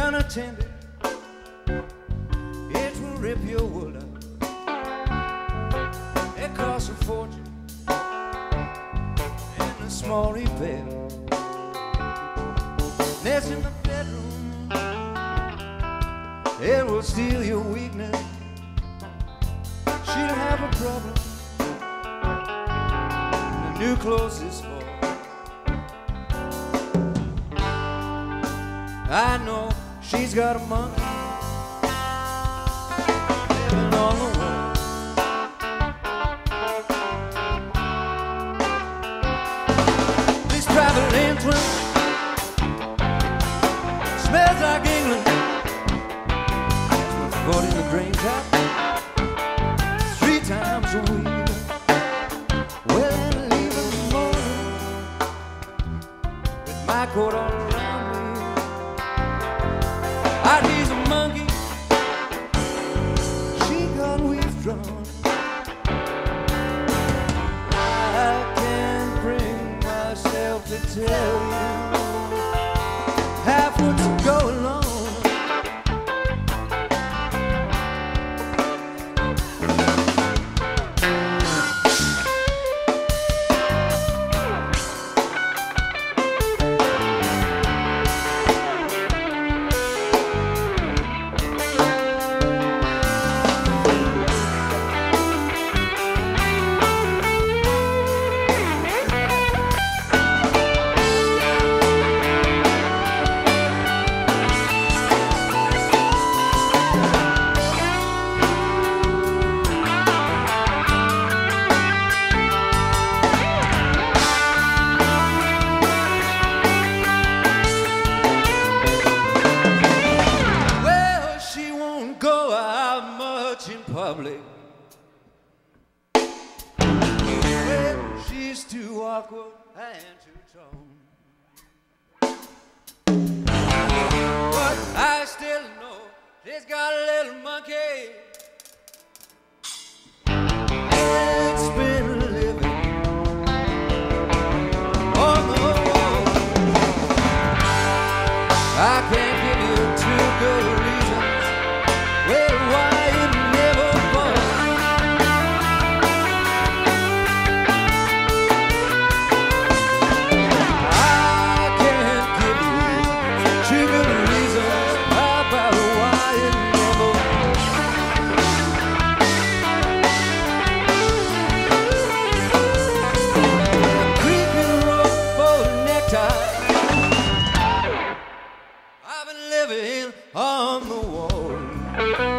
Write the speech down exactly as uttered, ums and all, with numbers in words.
unattended, it will rip your wool up. It costs a fortune and a small repair. Nest in the bedroom, it will steal your weakness. She'll have a problem, the new clothes is for. I know she's got a monkey living on the wall. This private entrance smells like England. Put in the drain tap three times a week. Well, and leave in the morning with my coat all around me. Ah, he's a monkey, she got withdrawn. I can't bring myself to tell you half what's going on. Public. Well, she's too awkward and too tall, but I still know she's got a little monkey. It's been living on the wall. I can't give you two good reasons, well, why it never falls. I can't give you two good reasons about why it never falls. Creeping rope for the necktie, I've been living on the wall.